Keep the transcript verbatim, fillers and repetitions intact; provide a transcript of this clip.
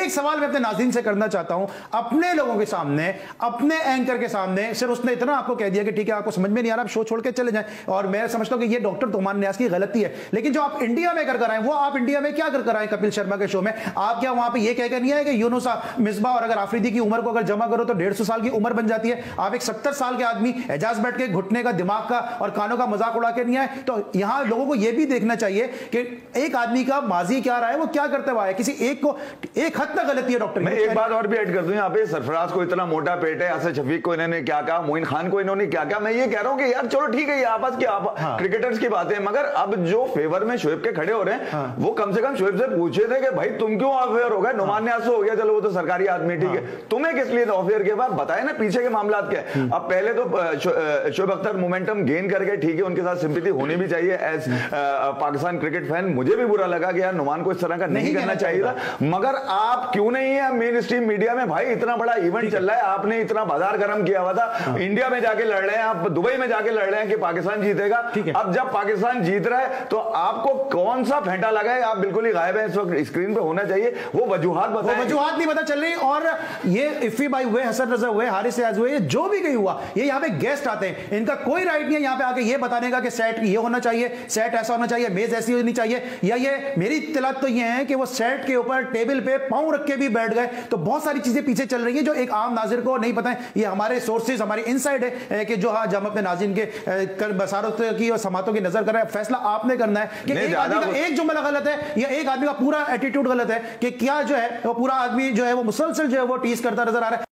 एक सवाल मैं अपने नाज़रीन से करना चाहता हूं, अपने लोगों के सामने, अपने एंकर के सामने सिर्फ उसने इतना आपको कह दिया कि ठीक है आपको समझ में नहीं आ रहा, आप शो छोड़ के चले जाएं, और मैं समझता हूं कि ये डॉक्टर तोमान नियाज़ की गलती है। लेकिन जो आप इंडिया में कर कर आए वो आप इंडिया में क्या कर कर आए कपिल शर्मा के शो में? आप क्या वहां पे ये कहकर नहीं आए कि यूनुस मिसबा और अगर आफरीदी की उम्र को अगर जमा करो तो डेढ़ सौ साल की उम्र बन जाती है? आप एक सत्तर साल के आदमी एजाज बैठ के घुटने का, दिमाग का और कानों का मजाक उड़ा के नहीं आए? तो यहां लोगों को यह भी देखना चाहिए कि एक आदमी का माजी क्या रहा है, वो क्या करते हुआ है। किसी एक को एक हद तक गलती है डॉक्टर। मैं एक बात और भी ऐड कर दूं यहाँ पे, सरफराज को इतना मोटा पेट है, असद शफीक को इन्होंने क्या कहा, मोइन खान को इन्होंने क्या कहा। मैं ये कह रहा हूं कि यार चलो ठीक है, ये आपस की आप हाँ। क्रिकेटर्स की बातें, मगर अब जो फेवर में शोएब के खड़े हो रहे हैं हाँ। वो कम से कम शोएब से पूछे थे कि भाई तुम क्यों ऑफेयर हो गए? नुमान नियाज़ हो गया, चलो वो तो सरकारी आदमी ठीक है, तुम्हें किस लिए ऑफेयर के बाद बताए ना पीछे के मामला क्या है। अब पहले तो शोएब अख्तर मोमेंटम गेन कर गए, ठीक है, उनके साथ सिंपैथी होनी भी चाहिए एज पाकिस्तान क्रिकेट फैन। मुझे भी बुरा लगा कि यार नुमान को इस तरह का नहीं करना चाहिए था, मगर आप क्यों नहीं है मेन स्ट्रीम मीडिया में? भाई इतना बड़ा इवेंट चल रहा है, आपने इतना बाजार गर्म किया हुआ था, इंडिया में जाके लड़ रहे हैं आप, दुबई में जाके लड़ रहे हैं कि पाकिस्तान जीतेगा। अब जब पाकिस्तान जीत रहा है तो आपको कौन सा फेंटा लगा है? आप बिल्कुल ही गायब है इस वक्त, स्क्रीन पे होना चाहिए, वो वजूहात बताएं। वजूहात नहीं पता चल रही। और ये इफ्फी भाई हुए, हसन रजा हुए, हारिस रियाज हुए, जो भी कहीं हुआ, ये यहाँ पे गेस्ट आते हैं, इनका कोई राइट नहीं है यहाँ पे आके ये बताने का कि सेट ये होना चाहिए, सेट ऐसा होना चाहिए, मेज ऐसी होनी चाहिए, या ये मेरी इत्तलात तो ये है कि वो सेट के ऊपर टेबल पे पांव रख के भी बैठ गए। तो बहुत सारी चीजें पीछे चल रही है जो एक आम नाजिर को नहीं पता है। ये हमारे सोर्सेज, हमारी इनसाइड है कि जो आज हम अपने नाज़रीन के बसारत की और समातों की नजर कर रहे हैं। फैसला आपने करना है कि एक आदमी का एक जुमला गलत है या एक आदमी का पूरा एटीट्यूड गलत है, कि क्या जो है वो पूरा आदमी जो है वो मुसलसल जो है वो टीज करता नजर आ रहा है।